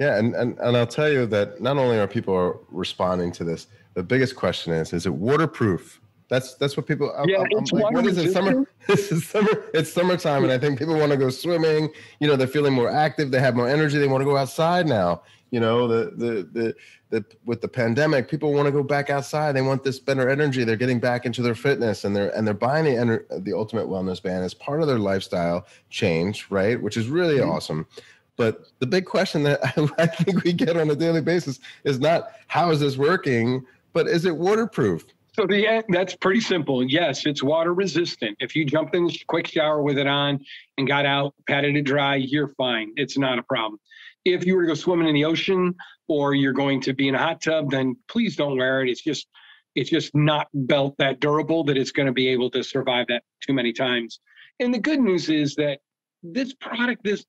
Yeah, and I'll tell you that not only are people responding to this, the biggest question is it waterproof? That's what people. It's like, water what is it? Summer? resistant. This is summer. It's summertime, and I think people want to go swimming. You know, they're feeling more active. They have more energy. They want to go outside now. You know, the with the pandemic, people want to go back outside. They want this better energy. They're getting back into their fitness, and they're buying the Ultimate Wellness Band as part of their lifestyle change, right? Which is really awesome. But the big question that I think we get on a daily basis is not how is this working, but is it waterproof? So that's pretty simple. Yes, it's water resistant. If you jumped in a quick shower with it on and got out, patted it dry, you're fine. It's not a problem. If you were to go swimming in the ocean or you're going to be in a hot tub, then please don't wear it. It's just not built that durable that it's going to be able to survive that too many times. And the good news is that this product, this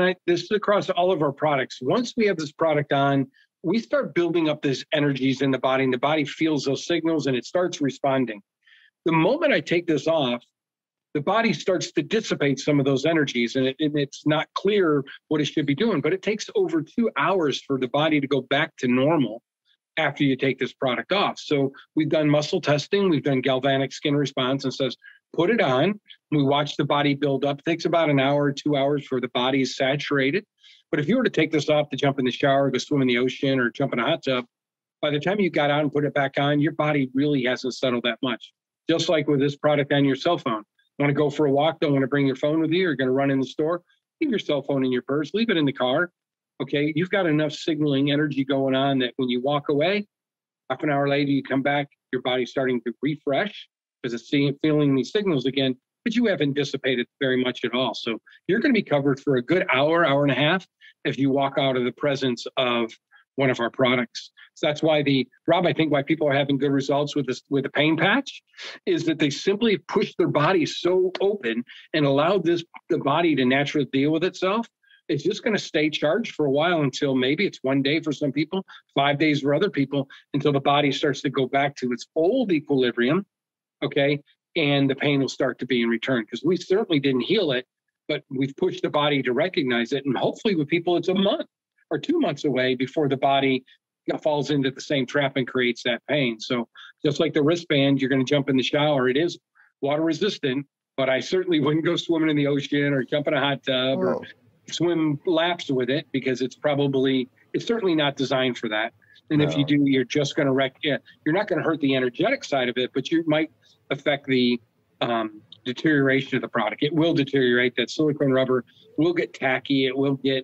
is across all of our products. Once we have this product on, we start building up these energies in the body, and the body feels those signals and it starts responding. The moment I take this off, the body starts to dissipate some of those energies, and it's not clear what it should be doing, but it takes over 2 hours for the body to go back to normal after you take this product off. So we've done muscle testing, we've done galvanic skin response, and says, put it on. We watch the body build up. It takes about an hour or 2 hours for the body is saturated. But if you were to take this off to jump in the shower, go swim in the ocean, or jump in a hot tub, by the time you got out and put it back on, your body really hasn't settled that much. Just like with this product on your cell phone. Want to go for a walk, don't want to bring your phone with you, you're going to run in the store, leave your cell phone in your purse, leave it in the car. Okay, you've got enough signaling energy going on that when you walk away, half an hour later, you come back, your body's starting to refresh because it's feeling these signals again, but you haven't dissipated very much at all. So you're going to be covered for a good hour, hour and a half if you walk out of the presence of one of our products. So that's why Rob, I think why people are having good results with the pain patch is that they simply push their body so open and allow the body to naturally deal with itself. It's just going to stay charged for a while until maybe it's 1 day for some people, 5 days for other people, until the body starts to go back to its old equilibrium, okay? And the pain will start to be in return, because we certainly didn't heal it, but we've pushed the body to recognize it. And hopefully with people, it's a month or 2 months away before the body falls into the same trap and creates that pain. So just like the wristband, you're going to jump in the shower. It is water resistant, but I certainly wouldn't go swimming in the ocean or jump in a hot tub or swim laps with it, because it's certainly not designed for that. And if you do, you're just going to you're not going to hurt the energetic side of it, but you might affect the deterioration of the product. It will deteriorate. That silicone rubber will get tacky. It will get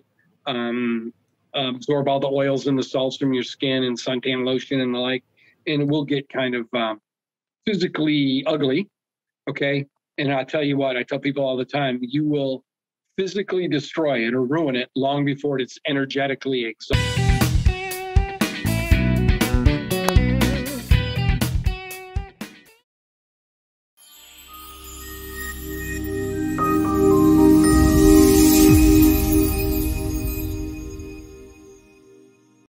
absorb all the oils and the salts from your skin and suntan lotion and the like, and it will get kind of physically ugly. Okay. And I'll tell you what, I tell people all the time, you will physically destroy it or ruin it long before it's energetically exhausted.